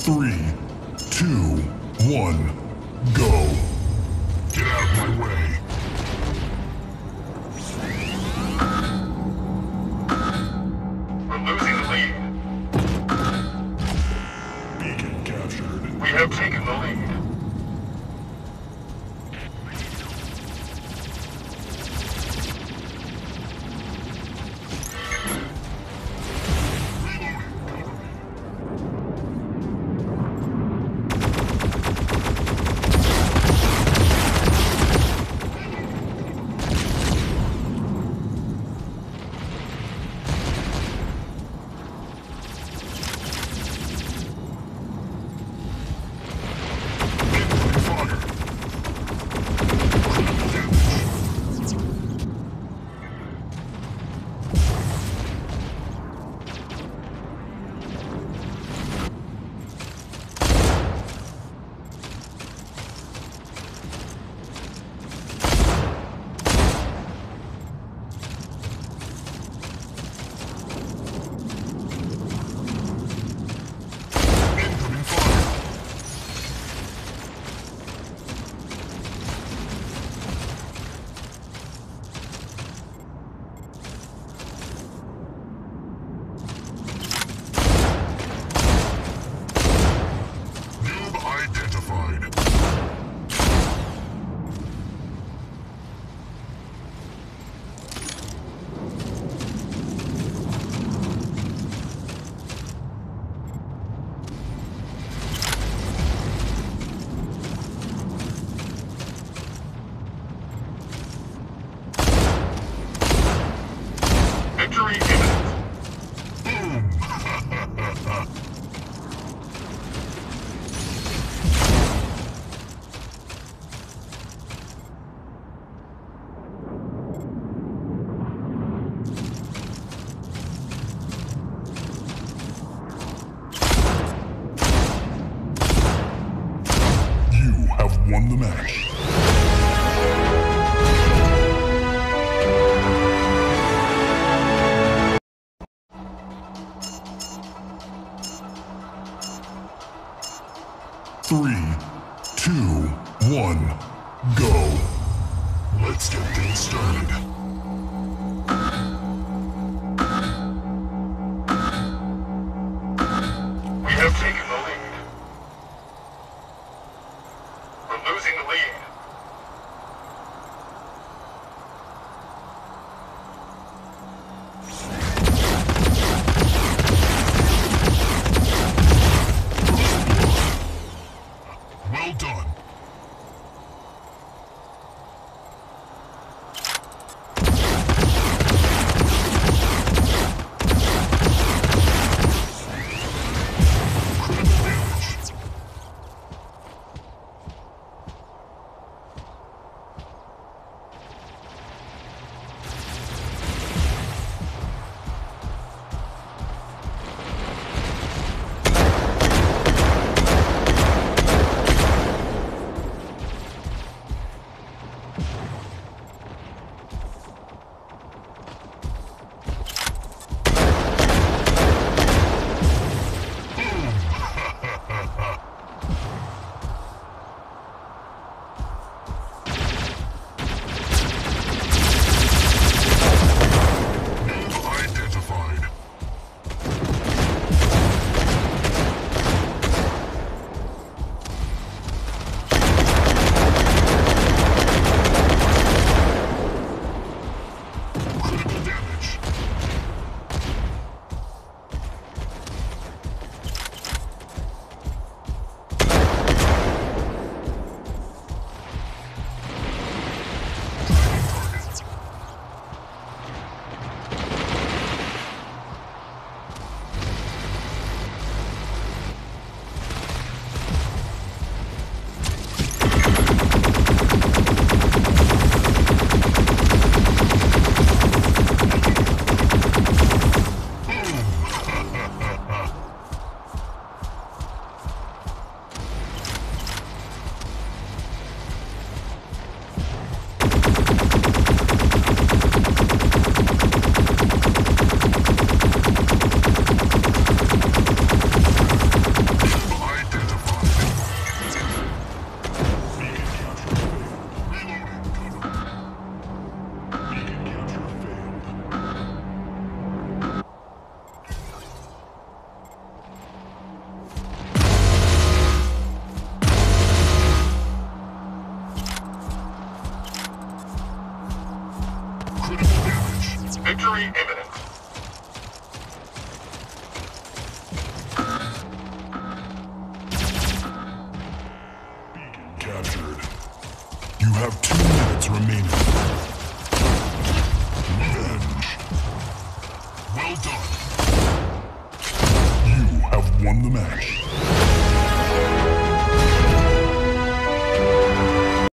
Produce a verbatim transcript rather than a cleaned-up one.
Three, two, one, go. Get out of my way. We're losing the lead. Beacon captured. We have taken the lead. Victory imminent. Boom! You have won the match. Three, two, one, go. Let's get things started. We have taken the lead. We're losing the lead. Well done. Victory imminent. Beacon captured. You have two minutes remaining. Revenge. Well done. You have won the match.